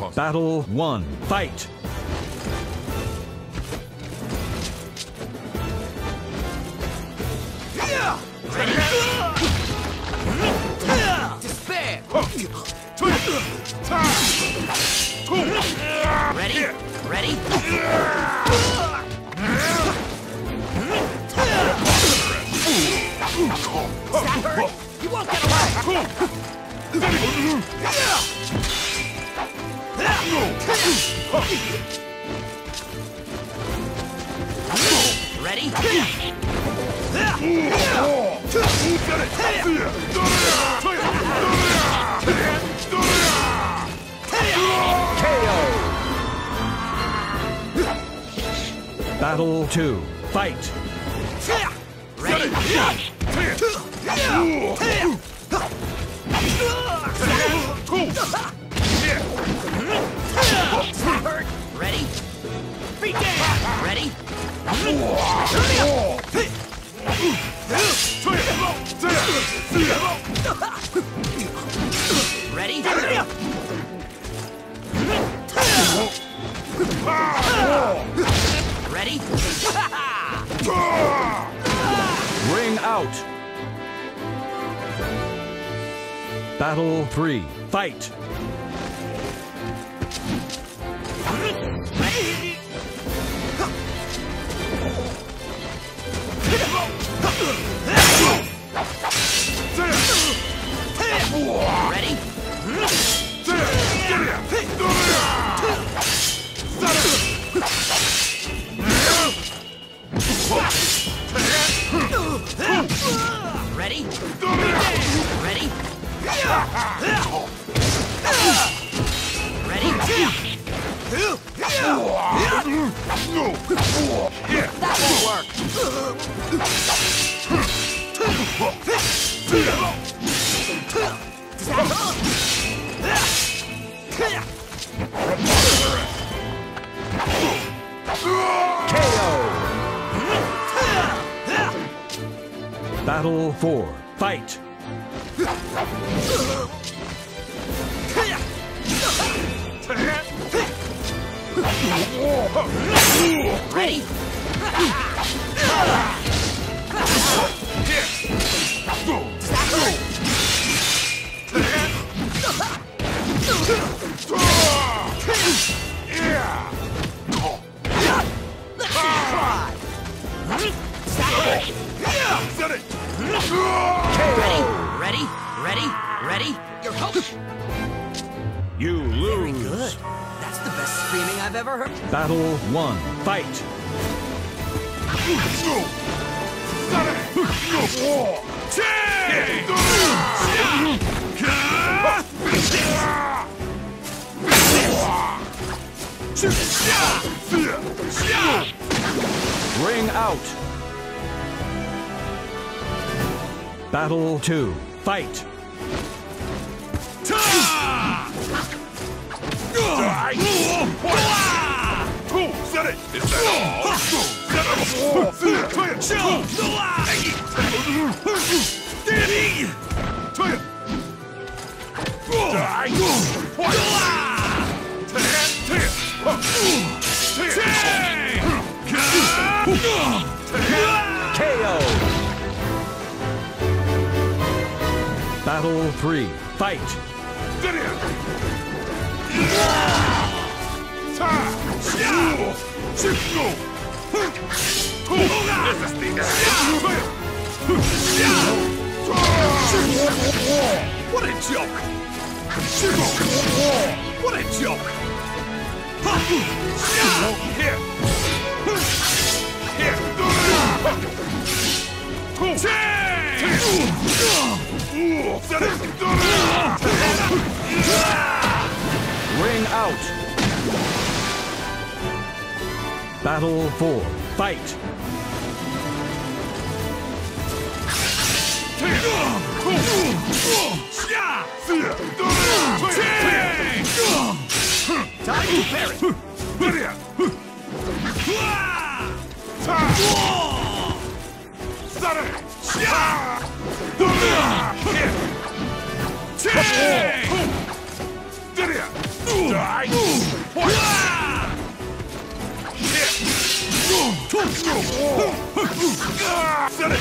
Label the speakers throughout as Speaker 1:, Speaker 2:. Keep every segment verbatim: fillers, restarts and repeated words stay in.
Speaker 1: Battle one. Fight!
Speaker 2: Despair!
Speaker 3: Ready? Ready?
Speaker 2: Does that hurt? You won't get away!
Speaker 3: Ready?
Speaker 1: K O! Battle two. Fight!
Speaker 3: Ready? Ready? Ready? Ready? Ready?
Speaker 1: Ring out! Battle three. Fight!
Speaker 3: Ready? Ready? Ready? Ready?
Speaker 2: That won't work! Does that hurt?
Speaker 1: K O! Battle four. Fight!
Speaker 3: Ready? Ready? Ready? Ready? Ready?
Speaker 2: Your hope!
Speaker 1: You
Speaker 2: Very
Speaker 1: lose!
Speaker 2: good. That's the best screaming I've ever heard.
Speaker 1: Battle one. Fight! Ring out! Battle two. Fight!
Speaker 4: Set it! Is that
Speaker 1: K O! Battle three. Fight!
Speaker 4: What a joke! What a joke! Here! Here!
Speaker 1: Ring out! Battle four. Fight!
Speaker 2: Time to bury!
Speaker 4: Die! Die! What? Set it!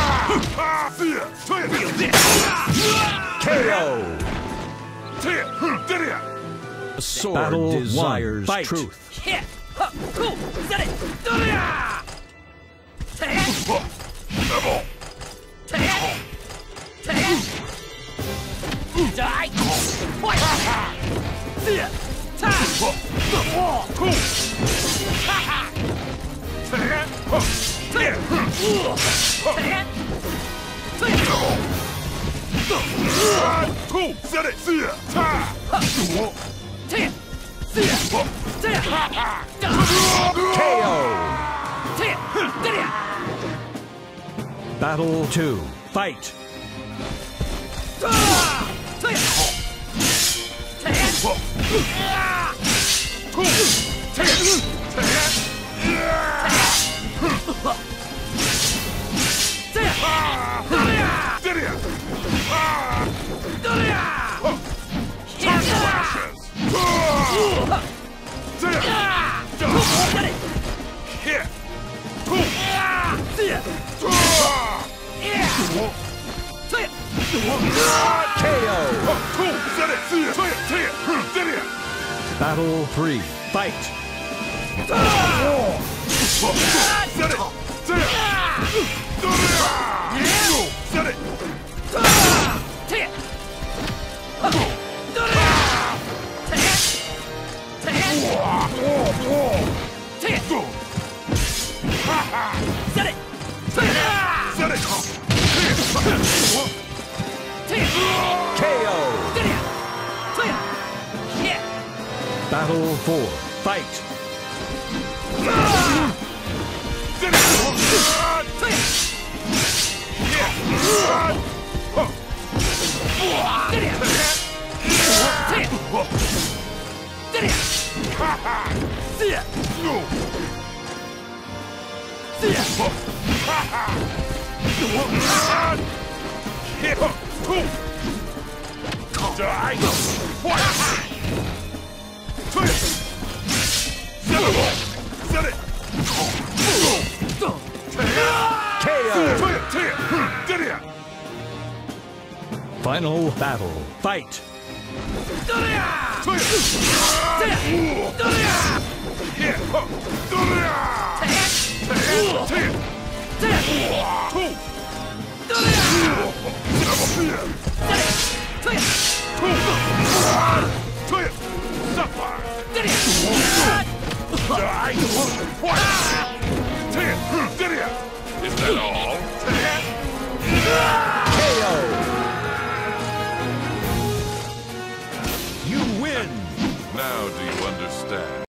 Speaker 4: Feel this!
Speaker 1: K O. The sword Battle desires one. Truth.
Speaker 3: Hit! Huh! Cool! Set it! Da-da! Ta-hit! Ta-hit! Ta-hit! Die! What? See-ya! Ta! The wall!
Speaker 4: Cool!
Speaker 3: Ha-ha!
Speaker 4: Ta-hit!
Speaker 3: Ta-hit! Ta-hit!
Speaker 4: Cool! Set it! See ya! Ta!
Speaker 3: Ta-hit! See-ya! Ta-hit!
Speaker 1: K O.
Speaker 3: Ta-hit! Da-da!
Speaker 1: Battle two. Fight.
Speaker 3: Ta-hit! Ta-hit!
Speaker 4: Cool! Ta-hit! Ta-hit!
Speaker 1: K O. Battle three. Fight. K O. Battle four. Fight.
Speaker 4: Die! What? Set it!
Speaker 1: K O. Final battle. Fight.
Speaker 4: Is that all?
Speaker 1: K O. You win.
Speaker 4: Now do you understand?